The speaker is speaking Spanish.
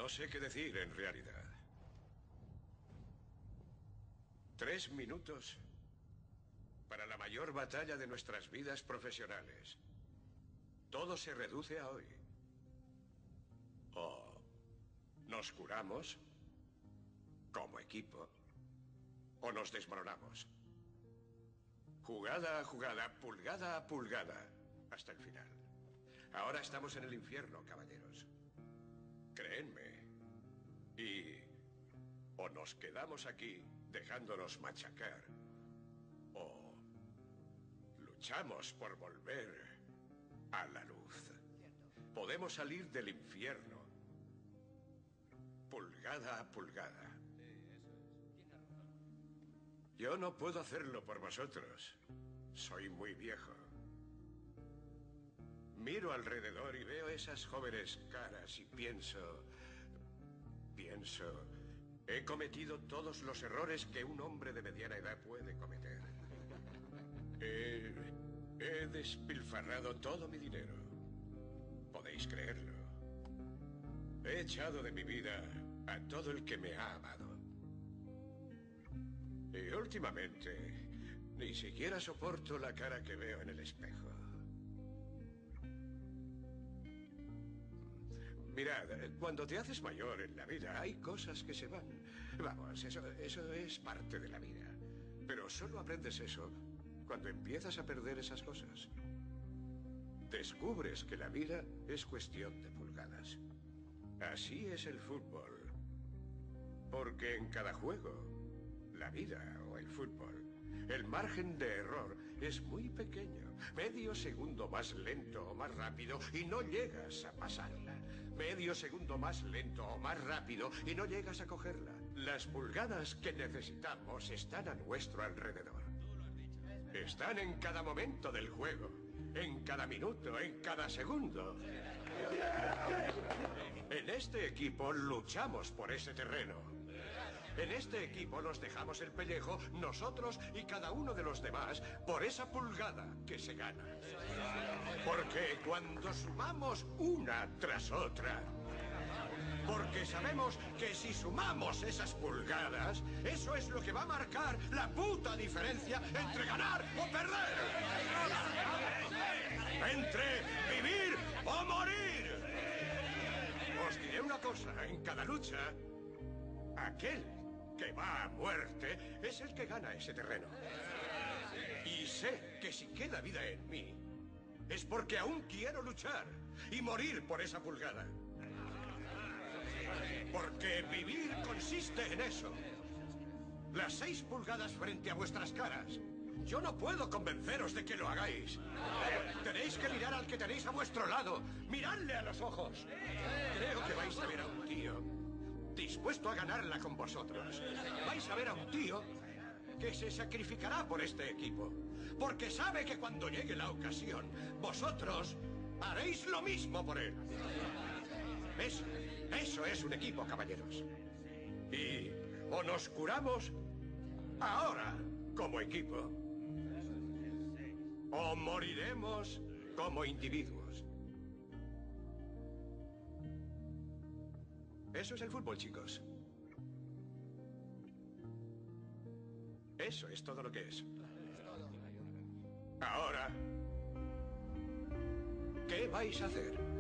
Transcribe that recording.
No sé qué decir en realidad. 3 minutos para la mayor batalla de nuestras vidas profesionales. Todo se reduce a hoy. O nos curamos como equipo o nos desmoronamos. Jugada a jugada, pulgada a pulgada, hasta el final. Ahora estamos en el infierno, caballeros. Créenme. Y o nos quedamos aquí dejándonos machacar, o luchamos por volver a la luz. Podemos salir del infierno, pulgada a pulgada. Yo no puedo hacerlo por vosotros. Soy muy viejo. Miro alrededor y veo esas jóvenes caras y pienso... He cometido todos los errores que un hombre de mediana edad puede cometer. He despilfarrado todo mi dinero. Podéis creerlo. He echado de mi vida a todo el que me ha amado. Y últimamente, ni siquiera soporto la cara que veo en el espejo. Mirad, cuando te haces mayor en la vida, hay cosas que se van. Vamos, eso es parte de la vida. Pero solo aprendes eso cuando empiezas a perder esas cosas. Descubres que la vida es cuestión de pulgadas. Así es el fútbol. Porque en cada juego, la vida o el fútbol, el margen de error es muy pequeño. Medio segundo más lento o más rápido y no llegas a pasarla. Medio segundo más lento o más rápido y no llegas a cogerla. Las pulgadas que necesitamos están a nuestro alrededor. Están en cada momento del juego, en cada minuto, en cada segundo. En este equipo luchamos por ese terreno. En este equipo nos dejamos el pellejo, nosotros y cada uno de los demás, por esa pulgada que se gana. Porque cuando sumamos una tras otra, porque sabemos que si sumamos esas pulgadas, eso es lo que va a marcar la puta diferencia entre ganar o perder. Entre vivir o morir. Os diré una cosa, en cada lucha, aquel que va a muerte es el que gana ese terreno. Y sé que si queda vida en mí, es porque aún quiero luchar y morir por esa pulgada. Porque vivir consiste en eso. Las 6 pulgadas frente a vuestras caras. Yo no puedo convenceros de que lo hagáis. Tenéis que mirar al que tenéis a vuestro lado. Miradle a los ojos. Creo que vais a ver a un tío dispuesto a ganarla con vosotros. Vais a ver a un tío que se sacrificará por este equipo. Porque sabe que cuando llegue la ocasión, vosotros haréis lo mismo por él. Eso es un equipo, caballeros. Y o nos curamos ahora como equipo, o moriremos como individuos. Eso es el fútbol, chicos. Eso es todo lo que es. Ahora, ¿qué vais a hacer?